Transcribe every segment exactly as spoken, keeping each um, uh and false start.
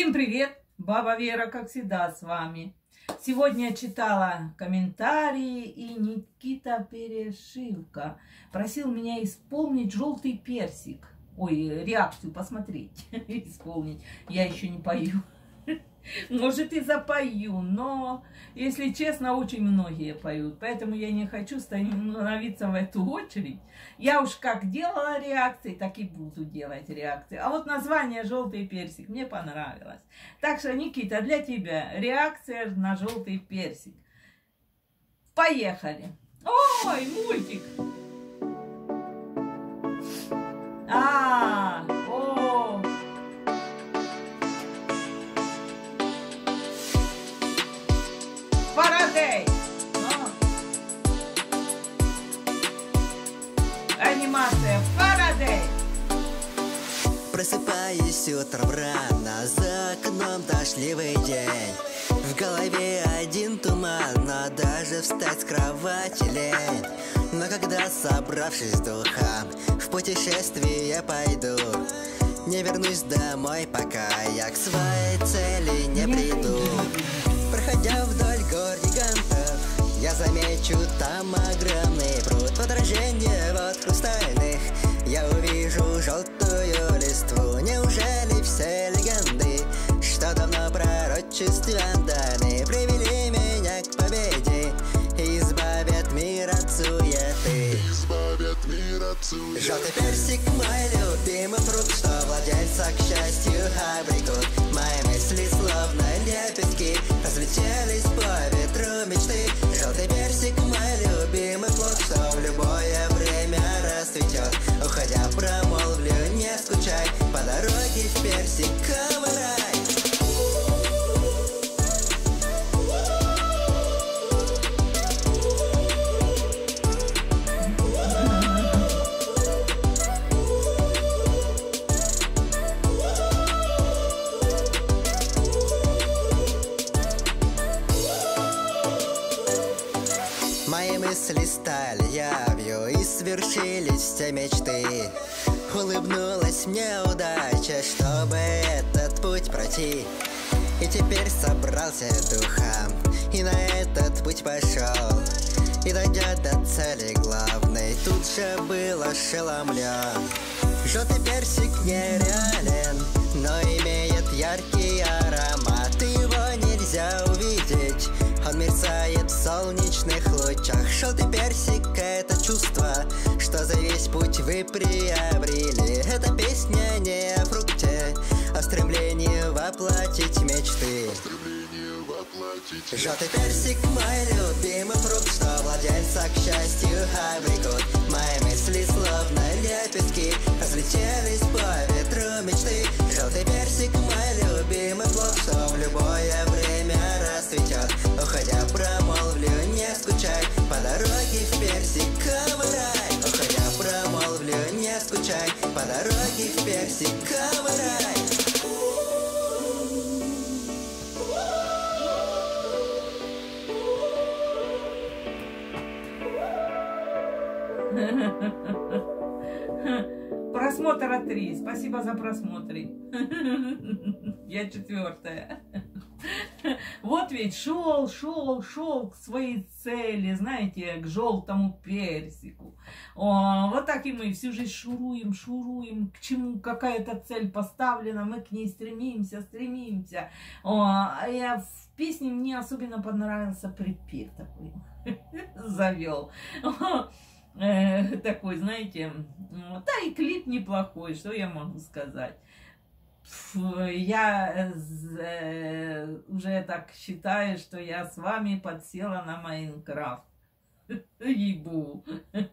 Всем привет! Баба Вера, как всегда, с вами. Сегодня читала комментарии, и Никита Перешивка просил меня исполнить «Желтый персик». Ой, реакцию посмотреть, исполнить. Я еще не пою. Может, и запою, но, если честно, очень многие поют. Поэтому я не хочу становиться в эту очередь. Я уж как делала реакции, так и буду делать реакции. А вот название «Желтый персик» мне понравилось. Так что, Никита, для тебя реакция на «Желтый персик». Поехали. Ой, мультик. А, о. Фарадей. Анимация Фарадей. Просыпаюсь утром рано, за окном дождливый день. В голове один туман, но даже встать с кровати лень. Но когда, собравшись духом, в путешествие пойду, не вернусь домой, пока я к своей цели не приду. Проходя вдоль гор гигантов, я замечу там огромный пруд. В отражении вот хрустальных я увижу желтую листву. Неужели все легенды, что давно пророчеством даны, привели меня к победе и избавят мир от суеты? Избавят мир от суеты. Желтый персик мой любимый фрукт, что владельца к счастью обрекут. Мои мысли словно лепестки разлетелись по ветру мечты. Желтый персик мой любимый плод, что в любое время расцветет. Уходя промолвлю, не скучай, по дороге в персиковый рай. Мои мысли стали явью, и свершились все мечты. Улыбнулась мне удача, чтобы этот путь пройти. И теперь собрался духом, и на этот путь пошел. И дойдя до цели главной, тут же был ошеломлен. Желтый персик нереален, но имеет яркий аромат. Его нельзя увидеть, он мерцает в солнечных лучах. Желтый персик — это чувство, что за весь путь вы приобрели. Это песня не о фрукте, а стремлении воплотить мечты. Желтый персик мой любимый фрукт, что владельца к счастью обрекут. Мои мысли словно лепестки разлетелись по ветру мечты. Желтый персик мой любимый плод, что в любое время расцветет. Уходя промолвлю, не скучай, по дороге в персиковый рай. Уходя промолвлю, не скучай, по дороге в персиковый рай. Просмотра три. Спасибо за просмотры. Я четвертая. Вот ведь шел, шел, шел к своей цели, знаете, к желтому персику. О, вот так и мы всю жизнь шуруем, шуруем, к чему какая-то цель поставлена, мы к ней стремимся, стремимся. О, а я в песне мне особенно понравился припев такой, завел. Такой, знаете, да и клип неплохой, что я могу сказать. Я уже так считаю, что я с вами подсела на Майнкрафт. Ебу.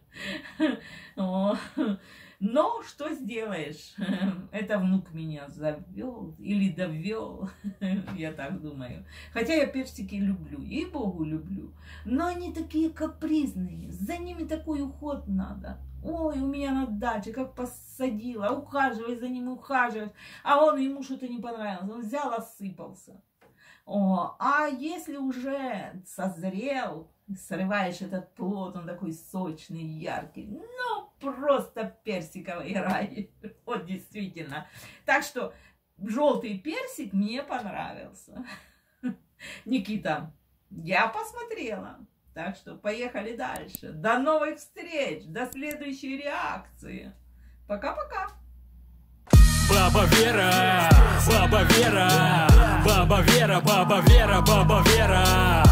Но что сделаешь? Это внук меня завел или довел, я так думаю. Хотя я персики люблю, и богу люблю. Но они такие капризные, за ними такой уход надо. Ой, у меня на даче, как посадила, ухаживай за ним, ухаживаешь. А он, ему что-то не понравилось, он взял, осыпался. О, а если уже созрел, срываешь этот плод, он такой сочный, яркий, ну, просто персиковый рай. Вот действительно. Так что желтый персик мне понравился. Никита, я посмотрела. Так что поехали дальше. До новых встреч, до следующей реакции. Пока-пока. Баба Вера, баба Вера, баба Вера, баба Вера, баба Вера.